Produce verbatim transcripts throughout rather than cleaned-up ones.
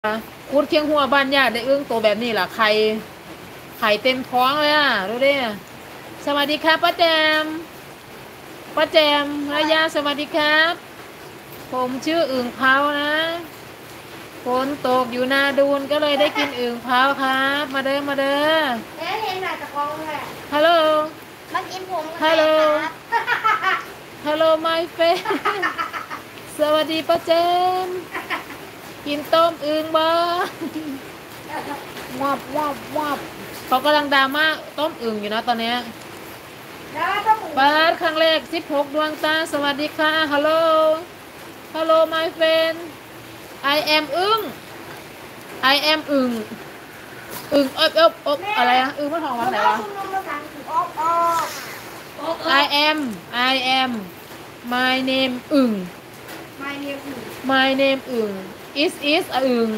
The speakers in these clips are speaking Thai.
คูดเคียงหัวบ้านญาติได้อึ้งตัวแบบนี้ล่ะไข่ไข่เต็มท้องเลยอ่ะดูดิสวัสดีครับป้าแจมป้าแจมระยะสวัสดีครับผมชื่ออึ่งเผานะฝนตกอยู่นาดูนก็เลยได้กินอึ่งเผาครับมาเด้อมาเด้อเอ๊ะเห็นหน้าตะกองเลยฮัลโหลมากินผมฮัลโหลฮัลโหลไมเฟนสวัสดีป้าแจมกินต้มอึ่งบ้าวับวับวับเขากำลังดราม่าต้มอึ่งอยู่นะตอนนี้เปิดครั้งแรกสิบหกดวงตาสวัสดีค่ะฮัลโหลฮัลโหล my friend I am อึ่ง I am อึ่งอึ่งอบอบอบอะไรนะอึ่งมันหอมวันไหนวะ I am I am my name อึ่ง My name อึ่ง my name อึ่ง is is อึ่ง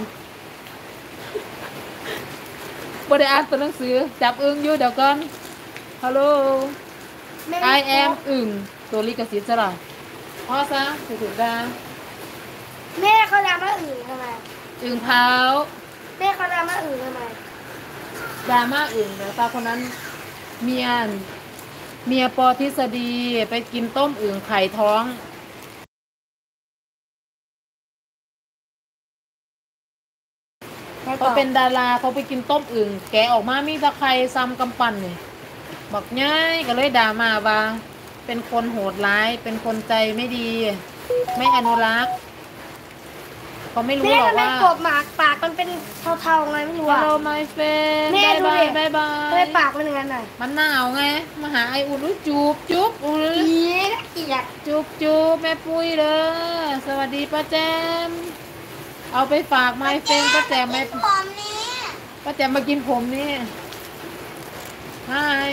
บ่ได้อ่านตัวหนังสือจับอึ่งอยู่เดี๋ยวก่อนฮัลโหล I am อึ่งตัวลิขสิทธิ์ซะล่ะพอซะถึงถึงได้แม่เขาดราม่าอึ่งทำไมอึ่งเผาแม่เขาดราม่าอึ่งทำไมดราม่าอึ่งเดี๋ยวตาคนนั้นเมียเมียปอทฤษฎีไปกินต้มอึ่งไข่ท้องเขาเป็นดาราเขาไปกินต้มอึ่งแกะออกมามีตะไคร้ซ้ำกำปั้นนี่บอกง่ายก็เลยด่ามาว่าเป็นคนโหดร้ายเป็นคนใจไม่ดีไม่อนุรักษ์เขาไม่รู้หรอกว่ากบหมากปากมันเป็นเทาๆไงไม่รู้ว่า Hello my friend แม่ดูดิบายบายทำไมปากมันอย่างนั้นน่ะมันหนาวไงมาหาไออุ่นจูบจุ๊บอุ่นอีเกียดจุ๊บจุ๊บแม่ปุ้ยเลยสวัสดีป้าแจมเอาไปฝาก my friend ป้าแจมแม่ป้าแจมมากินผมนี่ Hi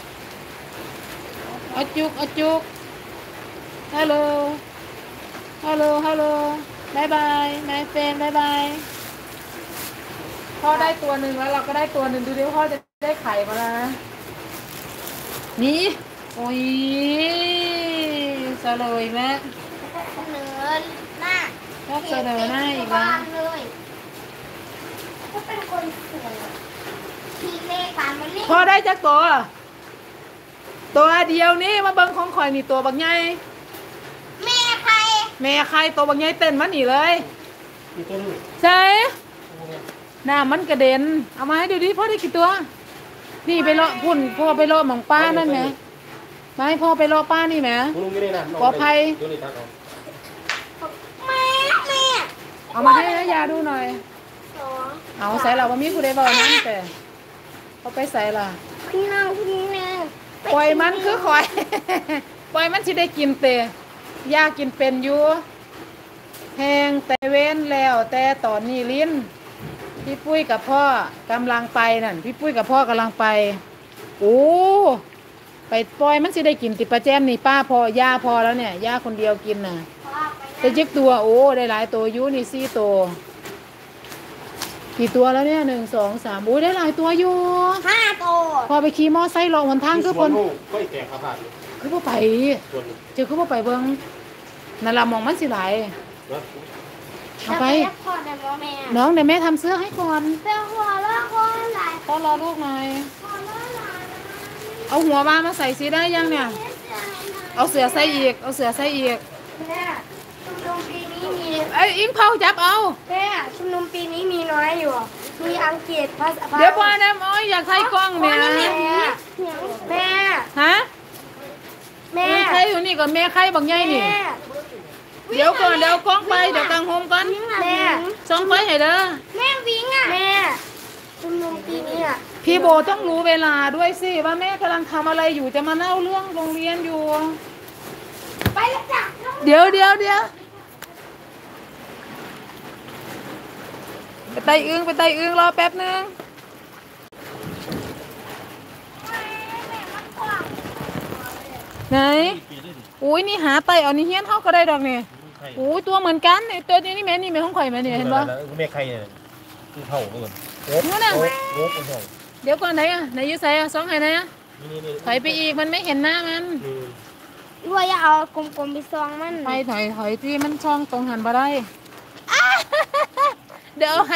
อาจุกอาจุกฮัลโหลฮัลโหลฮัลโหลบายบายแม่เฟนบายบายพ่อได้ตัวหนึ่งแล้วเราก็ได้ตัวหนึ่งดูดิพ่อจะได้ไข่มาแล้วนะนี่โอ้ยเสลยแม่เสนอหน้าชอบเสนอหน้าอีกแล้วก็เป็นคนสวยทีเลขานมันนี่พ่อได้จักตัวตัวเดียวนี่มาเบิ้งของข่อยนี่ตัวบักใหญ่แม่ใครแม่ใครตัวบักใหญ่เต้นมาหนีเลยใช่น้ำมันกระเด็นเอามาให้ดูดิพ่อได้กี่ตัวนี่ไปเลาะพุ่นพ่อไปเลาะหมองป้านั่นไหมมาให้พ่อไปเลาะป้านี่ไหมปลอดภัยแม่แม่เอามาให้ยาดูหน่อยเอาใส่เราว่ามีผู้ใดบอกนั่นแต่เขาไปใส่ละพี่น้องพี่แม่ปล่อยมันคือคอยปล่อยมันสิได้กินเตะยากินเป็นอยู่แหงแต่เว้นแล้วแต่ตอนนี้ลิ้นพี่ปุ้ยกับพ่อกำลังไปนั่นพี่ปุ้ยกับพ่อกำลังไปโอ้ไปปล่อยมันสิได้กินติปลาแจมนี่ป้าพอย่าพอแล้วเนี่ยย่าคนเดียวกินน่ะแต่เจ๊กตัวโอ้ได้หลายตัวอยู่นี่สี่ตัวกี่ตัวแล้วเนี่ยหนึ่งสองสามโอ้ได้หลายตัวอยู่ห้าตัวพอไปขี่มอไซค์รอวันทางคือคนก็แก่ขาขาดคือพอไปเจอคือพอไปเบิ้งนั่นละมองมันสิไหลเอาไปน้องเดี๋ยวแม่ทำเสื้อให้ก่อนเสื้อหัวแล้วคนไหลพ่อรอลูกหน่อยเอาหัวมามาใส่สีได้ยังเนี่ยเอาเสือใส่อีกเอาเสือใส่อีกแม่ชุมนุมปีนี้มีไอ้อิงเผาจับเอาแม่ชุมนุมปีนี้มีน้อยอยู่มีอังกฤษภาษาเดี๋ยวพ่อนะโอ้ยอยากใส่กล้องเนี่ยแม่ฮะแม่ใครอยู่นี่ก่อนแม่ใครบางใหญ่นี่เดี๋ยวก่อนเดี๋ยวกล้องไปเดี๋ยวกางโฮมก่อนแม่ส่งไปให้เด้อแม่วิ่งอ่ะแม่ชุมนุมปีนี้อ่ะพี่โบต้องรู้เวลาด้วยสิว่าแม่กำลังทำอะไรอยู่จะมาเล่าเรื่องโรงเรียนอยู่ไปแล้วจ้ะเดี๋ยวเดี๋ยวเดี๋ยวไปไต่อึ้งไปไต่อึ้งรอแป๊บนึงไหนอุ้ยนี่หาไต่เอานี่เฮี้ยนเท่าก็ได้ดอกนี่อุ้ยตัวเหมือนกันตัวนี้นี่แม่นี่แม่ของข่อยแม่นี่เห็นปะแม่ใครเนี่ยคือเท่าเหมือนโอ้โหน่ะเดี๋ยวก่อนไหนอ่ะไหนยืดใส่อ่ะสองไหนนะถอยไปอีกมันไม่เห็นหน้ามันด้วยอย่าเอากลมๆไปซองมันไปถอยถอยที่มันช่องตรงหันมาได้เดี๋ยว